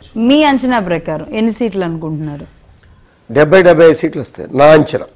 మీ అంచనా ప్రకారం ఎన్ని సీట్లు అనుకుంటున్నారు? 70-75 సీట్లు వస్తాయి నా అంచనా.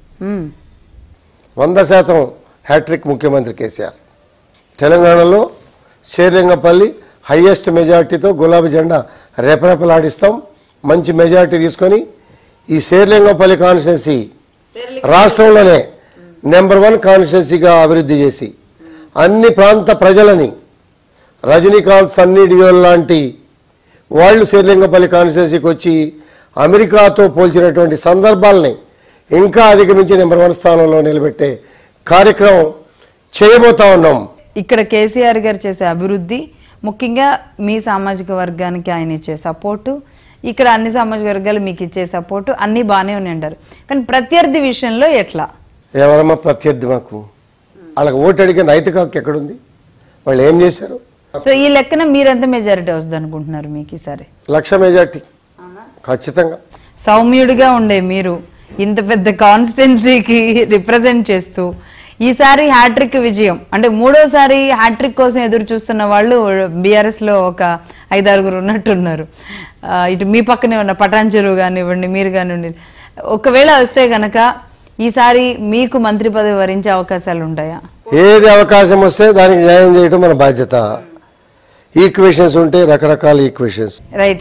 100% హ్యాట్రిక్ ముఖ్యమంత్రి కేసీఆర్. తెలంగాణలో శేర్లింగంపల్లి హైయెస్ట్ మెజార్టీతో గులాబీ జెండా రెపరెపలాడిస్తాం. మంచి మెజార్టీ తీసుకొని ఈ శేర్లింగంపల్లి కాన్స్టిట్యున్సీ రాష్ట్రంలోనే నెంబర్ 1 కాన్స్టిట్యున్సీగా అభివృద్ధి చేసి అన్ని ప్రాంత ప్రజలని రజనీకాంత్, సన్నీ డియోల్ లాంటి వాళ్ళు శేర్లింగంపల్లి కాన్స్టిట్యున్సీకి వచ్చి అమెరికాతో పోల్చినటువంటి సందర్భాలని ఇంకా అధిగమించి నెంబర్ 1 స్థానంలో నిలబెట్టే కార్యక్రమం చేయబోతా ఉన్నాం. ఇక్కడ కేసీఆర్ గారు చేసే అభివృద్ధి, ముఖ్యంగా మీ సామాజిక వర్గానికి ఆయన ఇచ్చే సపోర్టు, ఇక్కడ అన్ని సామాజిక వర్గాలు మీకు ఇచ్చే సపోర్టు అన్నీ బాగానే ఉన్నాయి అంటారు. కానీ ప్రత్యర్థి విషయంలో ఎట్లా? ఎవరమ్మా ప్రత్యర్థి? మాకు వాళ్ళకి ఓటు అడిగే నైతిక హక్కు ఎక్కడుంది? వాళ్ళు ఏం చేశారు? సో ఈ లెక్కన మీరెంత మెజారిటీ వస్తుంది అనుకుంటున్నారు మీకు ఈసారి? 1,00,000 మెజార్టీ ఖచ్చితంగా. సౌమ్యుడిగా ఉండే మీరు ఇంత పెద్ద కాన్స్టిట్యున్సీకి రిప్రజెంట్ చేస్తూ ఈసారి హ్యాట్రిక్ విజయం అంటే మూడోసారి హ్యాట్రిక్ కోసం ఎదురు చూస్తున్న వాళ్ళు బీఆర్ఎస్లో ఒక 5-6 ఉన్నట్టున్నారు. ఇటు మీ పక్కనే ఉన్న పటాన్చెరు కానివ్వండి, మీరు కానివ్వండి, ఒకవేళ వస్తే గనక ఈసారి మీకు మంత్రి పదవి వరించే అవకాశాలు ఉంటాయా? ఏది అవకాశం వస్తే దానికి న్యాయం చేయడం మన బాధ్యత. ఈక్వేషన్స్ ఉంటే రకరకాల ఈక్వేషన్స్. రైట్.